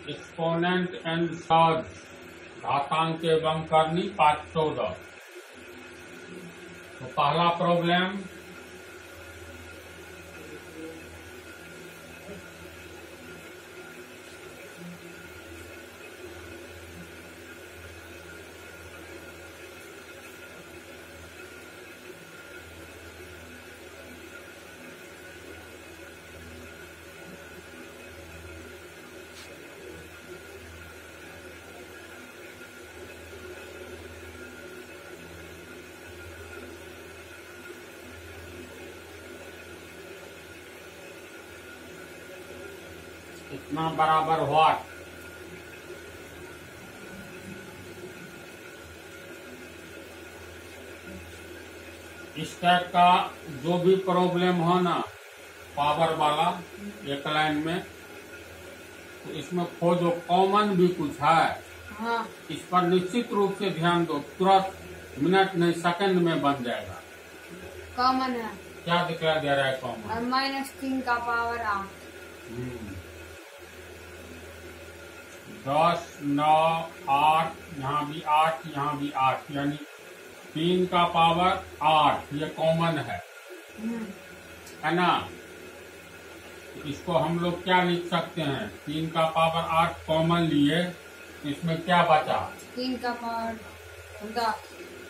Exponent and surds घातांक एवं करनी 514। तो पहला प्रॉब्लम इतना बराबर व्हाट। इस टाइप का जो भी प्रॉब्लम हो ना पावर वाला एक लाइन में, तो इसमें खोजो कॉमन भी कुछ है। हाँ। इस पर निश्चित रूप से ध्यान दो, तुरंत मिनट नहीं सेकंड में बन जाएगा। कॉमन है। क्या दिखाई दे रहा है कॉमन? -3 का पावर 8। 10, 9, 8, यहाँ भी 8, यहाँ भी 8, यानी 3 का पावर 8, ये कॉमन है ना। इसको हम लोग क्या लिख सकते हैं? 3 का पावर 8 कॉमन लिए, इसमें क्या बचा? 3 का पावर 10।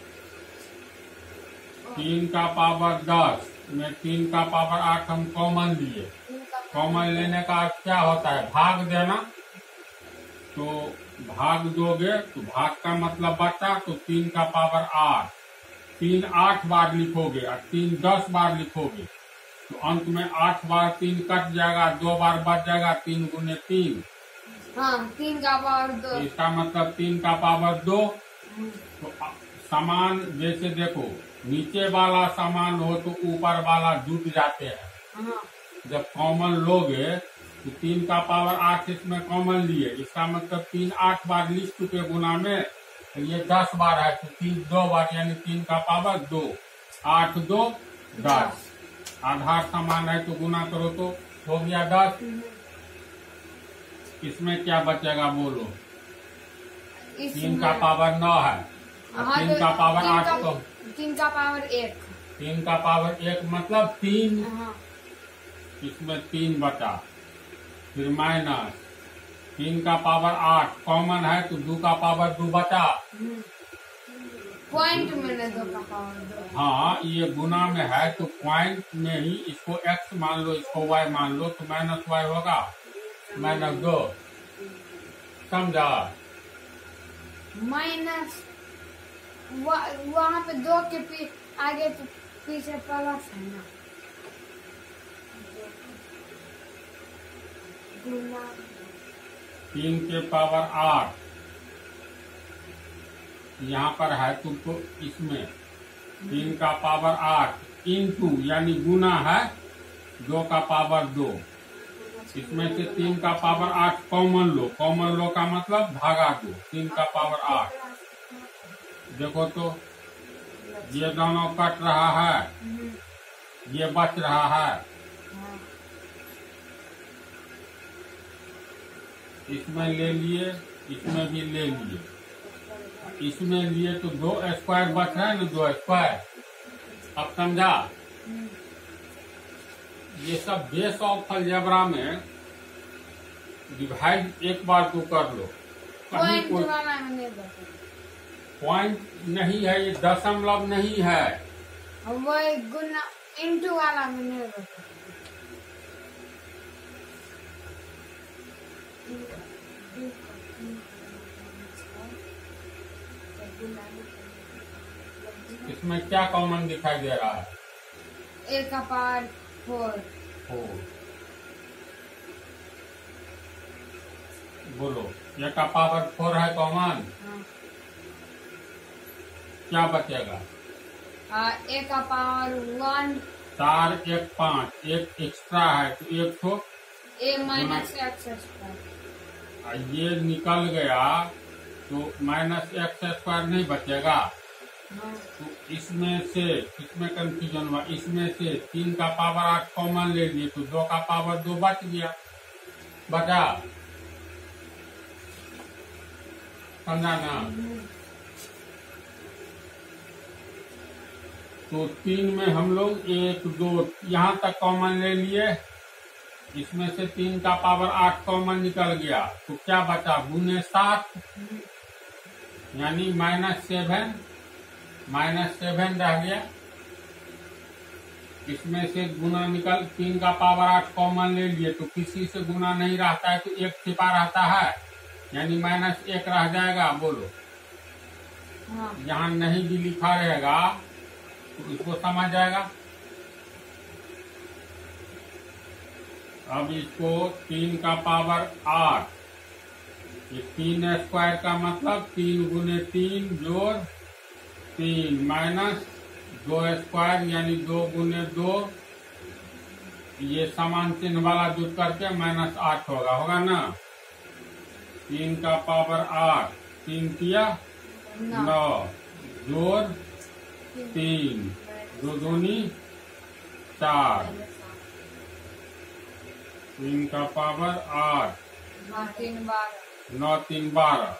3 का पावर 10 में 3 का पावर 8 हम कॉमन लिए। कॉमन लेने का अर्थ क्या होता है? भाग देना। तो भाग दोगे तो भाग का मतलब बचा, तो 3 का पावर 8, 3 8 बार लिखोगे और 3 10 बार लिखोगे, तो अंत में 8 बार 3 कट जाएगा, 2 बार बच जाएगा, 3 गुने 3। हाँ, 3 का पावर 2। तो इसका मतलब 3 का पावर 2। तो समान जैसे देखो, नीचे वाला समान हो तो ऊपर वाला जुट जाते हैं। हाँ। जब कॉमन लोगे तो 3 का पावर 8 इसमें कॉमन लिए, इसका मतलब 3 8 बार लिख चुके गुना में, तो ये 10 बार है तो 3 2 बार, यानी 3 का पावर 2, 8 2 10। आधार समान है तो गुना करो तो हो गया 10। इसमें क्या बचेगा बोलो? 3 का पावर 9 है, 3 का पावर 8 तो 3 का पावर 1। 3 का पावर 1 मतलब 3। इसमें 3 बचा, फिर माइनस 3 का पावर 8 कॉमन है तो 2 का पावर 2 बचा। पॉइंट में 2 का पावर 2। हाँ, ये गुना में है तो पॉइंट में ही इसको x मान लो, इसको y मान लो, तो -y होगा, -2। समझा? माइनस वहाँ पे 2 के आगे तो पीछे प्लस है ना। 3 के पावर 8 यहाँ पर है, तुमको इसमें 3 का पावर 8 इंटू यानी गुना है 2 का पावर 2। इसमें से 3 का पावर 8 कॉमन लो, कॉमन लो का मतलब भागा दो 3 का पावर 8। देखो तो ये दोनों कट रहा है, ये बच रहा है, इसमें ले लिए, इसमें भी ले लिए, इसमें लिए तो 2 स्क्वायर बच रहा है ना, 2 स्क्वायर। अब समझा? ये सब बेस ऑफ अलजेब्रा में डिवाइड एक बार तो कर लो, कहीं कोई पॉइंट नहीं है, ये दशमलव नहीं है, वो गुना इंटू वाला में नहीं बता। इसमें क्या कॉमन दिखाई दे रहा है? 1 का पावर 4। बोलो, 1 का पावर 4 है कॉमन। क्या बचेगा? 1 का पावर 1। 4 1 5, एक एक्स्ट्रा है तो 1 तो -x²। ये निकल गया तो -x² नहीं बचेगा। तो इसमें से किसमें कंफ्यूजन हुआ? इसमें से 3 का पावर 8 कॉमन ले लिए तो 2 का पावर 2 बच गया, बचा। समझा ना। तो 3 में हम लोग 1 2 यहाँ तक कॉमन ले लिए, इसमें से 3 का पावर 8 कॉमन निकल गया, तो क्या बचा गुने 7, यानी -7 रह गया। इसमें से गुना निकल 3 का पावर 8 कॉमन ले लिए, तो किसी से गुना नहीं रहता है तो 1 छिपा रहता है, यानी -1 रह जाएगा। बोलो हाँ। यहाँ नहीं भी लिखा रहेगा तो इसको समझ जाएगा। अब इसको 3 का पावर 8, ये 3 स्क्वायर का मतलब 3 गुने 3 जोड़ 3 माइनस 2 स्क्वायर यानी 2 गुने 2, ये समान चिन्ह वाला जुट करके -8 होगा ना। 3 का पावर 8, 3 किया 9 जोड़ 3 2 दूनी 4, 3 का पावर 8 9 3 12 9 3 12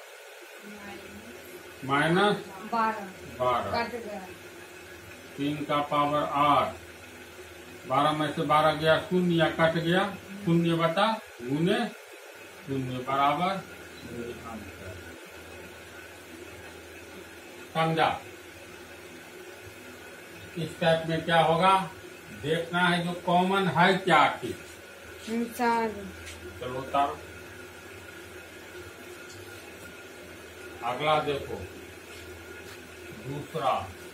माइनस 12 कट गया। 3 का पावर 8, 12 में से 12 गया शून्य या कट गया, शून्य बचा गुने शून्य बराबर समझा। इस टाइप में क्या होगा देखना है, जो कॉमन है क्या ठीक। चलो उतारो। अगला देखो दूसरा,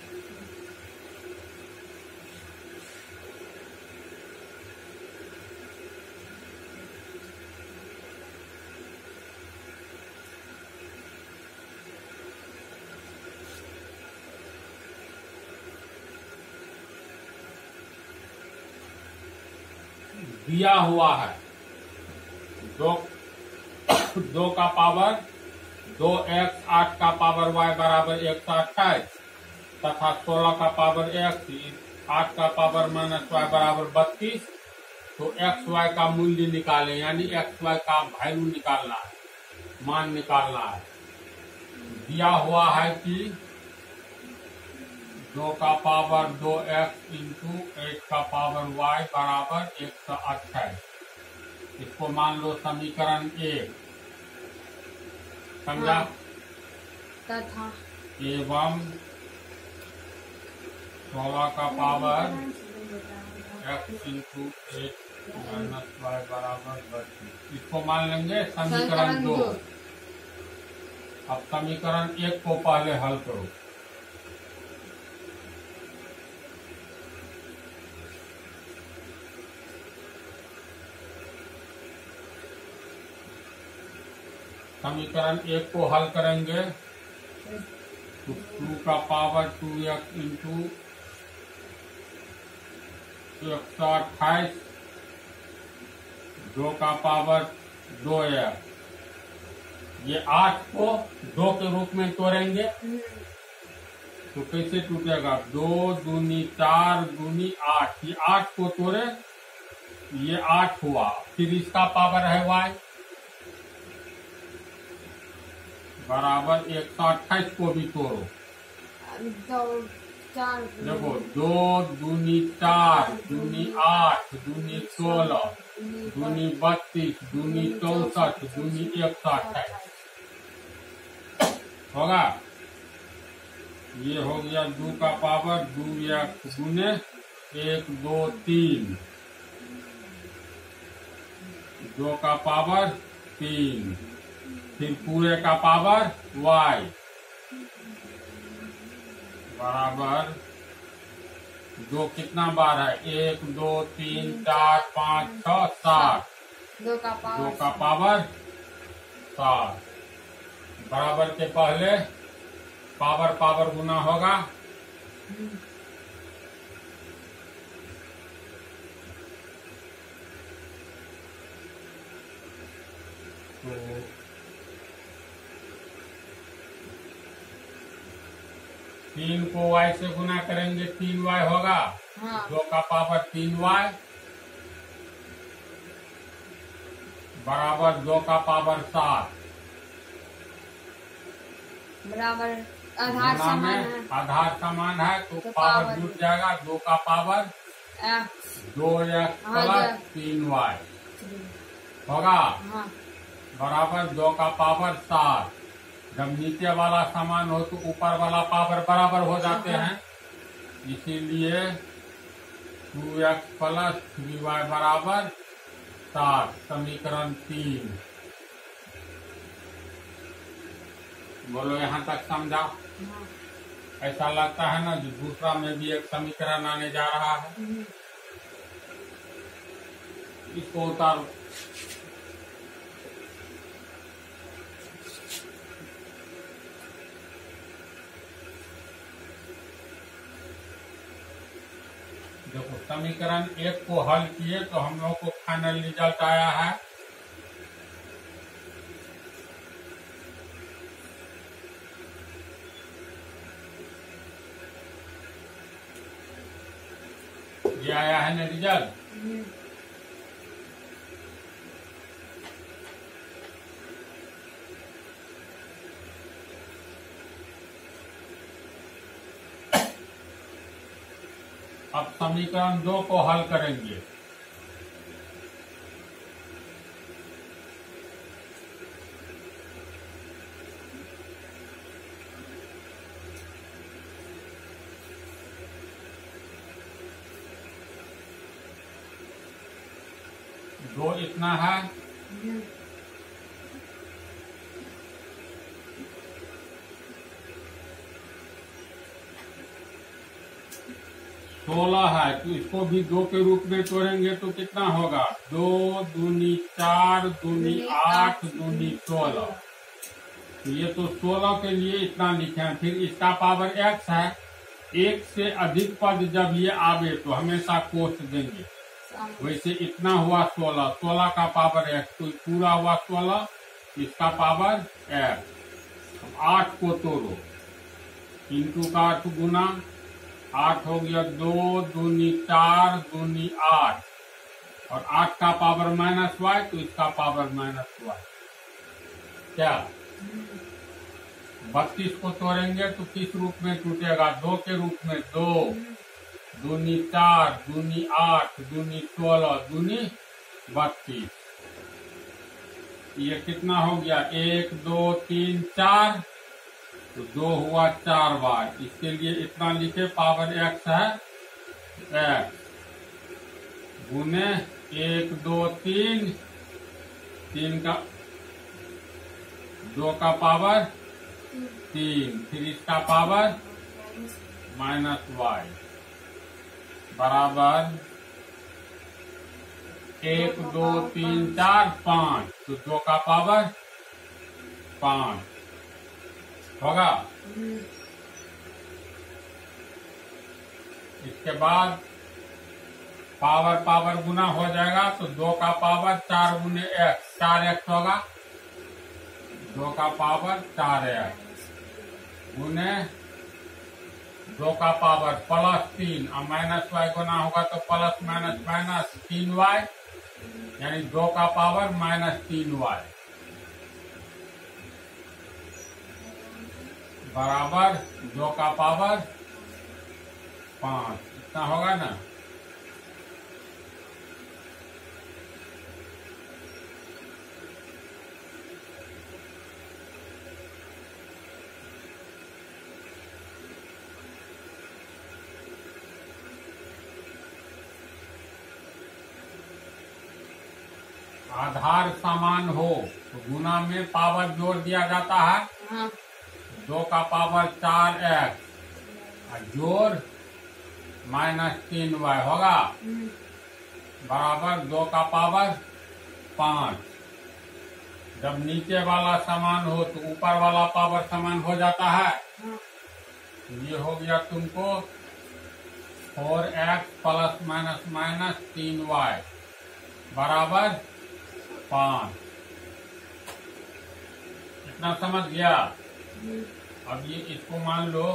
दिया हुआ है 2 का पावर 2x, 8 का पावर y बराबर 128 तथा 16 का पावर x, 8 का पावर -y बराबर 32। तो x y का मूल्य निकालें, यानी x y का वैल्यू निकालना है, मान निकालना है। दिया हुआ है कि 2 का पावर 2x इंटू 8 का पावर y बराबर 128। इसको मान लो समीकरण 1, समझा। तथा एवं 16 का पावर x इंटू 8 -y बराबर 32। इसको मान लेंगे समीकरण 2। अब समीकरण 1 को पहले हल करो। समीकरण 1 को हल करेंगे तो 2 का पावर 2x इंटू 128, 2 का पावर 2x, ये 8 को 2 के रूप में तोड़ेंगे तो कैसे टूटेगा, 2 दूनी 4 दूनी 8, ये 8 को तोड़े ये 8 हुआ, फिर इसका पावर है y बराबर 128 को भी तोड़ो। देखो 2 दूनी 4 दूनी 8 दूनी 16 दूनी 32 दूनी 64 दूनी 128 होगा। ये हो गया 2 का पावर 2x गुने 1 2 3, 2 का पावर 3, फिर पूरे का पावर y बराबर 2 कितना बार है, 1 2 3 4 5 6 7, 2 का पावर 7 बराबर के पहले पावर गुना होगा। तो 3 को y से गुना करेंगे 3y होगा। हाँ। 2 का पावर 3y बराबर 2 का पावर 7। बराबर आधार गुना समान में है आधार समान है तो तो पावर पावर जुट जाएगा। 2 का पावर एक्स 2x हाँ, प्लस जो 3y होगा हाँ बराबर 2 का पावर 7। जब नीचे वाला समान हो तो ऊपर वाला पावर बराबर हो जाते हैं, इसीलिए 2x प्लस 3y बराबर 7। समीकरण 3। बोलो यहाँ तक समझा? हाँ ऐसा लगता है ना जो दूसरा में भी एक समीकरण आने जा रहा है, इसको उतारो। देखो समीकरण 1 को हल किए तो हम लोगों को फाइनल रिजल्ट आया है ये आया है ना रिजल्ट। अब समीकरण 2 को हल करेंगे। दो इतना है, 16 है तो इसको भी 2 के रूप में तोड़ेंगे तो कितना होगा? 2 दूनी 4 दूनी 8 दूनी 16। तो ये तो 16 के लिए इतना लिखे हैं। फिर इसका पावर x है। 1 से अधिक पद जब ये आवे तो हमेशा कोष्ट देंगे। वैसे इतना हुआ 16, 16 का पावर x तो पूरा हुआ 16, इसका पावर x। 8 को तोड़ो, इंटू का 8 गुना 8 हो गया 2 दूनी 4 दूनी 8 और 8 का पावर माइनस y तो इसका पावर माइनस y। क्या 32 को तोड़ेंगे तो किस रूप में टूटेगा? 2 के रूप में। 2 दूनी 4 दूनी 8 दूनी 16 दूनी 32। ये कितना हो गया? 1 2 3 4 तो 2 हुआ 4 बार। इसके लिए इतना लिखे पावर x है x गुने 1 2 3 3 का 2 का पावर 3 फिर इसका पावर माइनस y बराबर 1 2 3 4 5 तो 2 का पावर 5 होगा। इसके बाद पावर पावर गुना हो जाएगा तो 2 का पावर 4 गुने x 4x होगा। 2 का पावर 4x गुने 2 का पावर प्लस 3 और माइनस y गुना होगा तो प्लस माइनस माइनस 3y यानी 2 का पावर माइनस 3y बराबर 2 का पावर 5। इतना होगा ना। आधार समान हो तो गुना में पावर जोड़ दिया जाता है। हाँ 2 का पावर 4x और जोड़ माइनस 3y होगा बराबर 2 का पावर 5। जब नीचे वाला समान हो तो ऊपर वाला पावर समान हो जाता है। ये हो गया तुमको 4x plus minus minus 3y बराबर 5। इतना समझ गया। अब ये इसको मान लो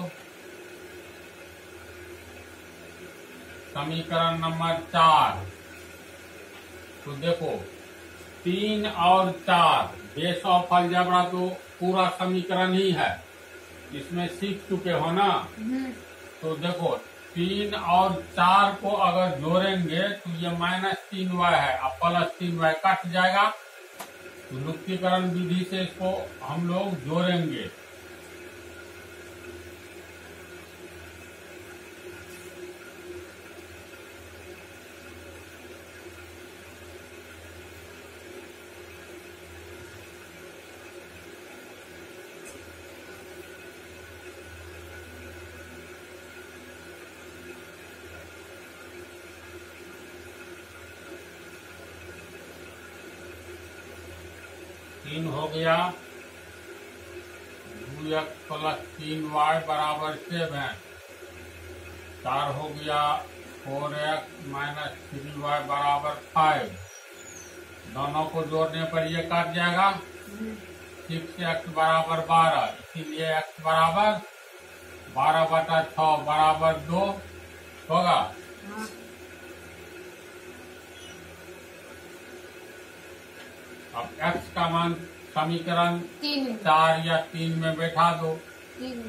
समीकरण नंबर 4। तो देखो 3 और 4 बेस ऑफ अलजेब्रा तो पूरा समीकरण ही है। इसमें सीख चुके हो ना। हम्म। तो देखो 3 और 4 को अगर जोड़ेंगे तो ये -3y है, अब +3y कट जाएगा। तो लुप्तीकरण विधि से इसको हम लोग जोड़ेंगे। तीन हो गया, 2x + 3y = 7। 4 हो गया, 4x - 3y = 5। दोनों को जोड़ने पर ये कट जाएगा। 6x = 12, इसीलिए x = 12/6 = 2 होगा। हाँ। अब x का मान समीकरण 3 4 या 3 में बैठा दो। 3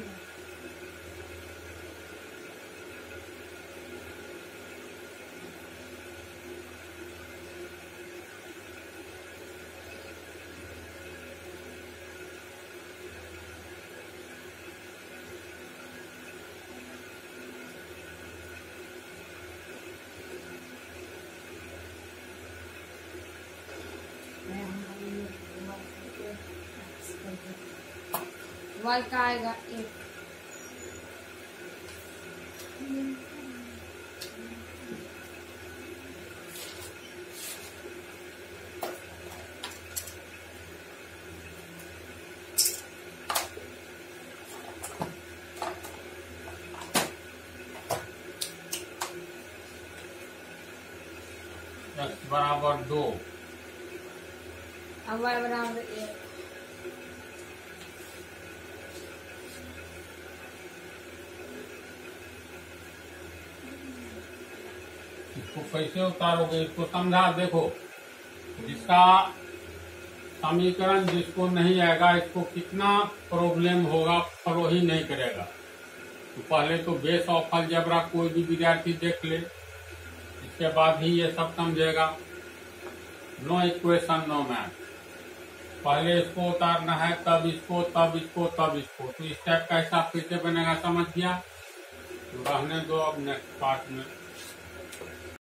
y का आएगा 1। x = 2। अब y = 1। इसको कैसे उतारोगे, इसको समझा। देखो, जिसका समीकरण जिसको नहीं आएगा, इसको कितना प्रॉब्लम होगा, फॉलो ही नहीं करेगा। तो पहले तो बेस ऑफ अलजेब्रा कोई भी विद्यार्थी देख ले, इसके बाद ही ये सब समझेगा। No equation no math. पहले इसको उतारना है, तब इसको, तब इसको, तब इसको। तो इस टाइप का हिसाब कैसे बनेगा, समझ गया। तो रहने दो, अब नेक्स्ट पार्ट में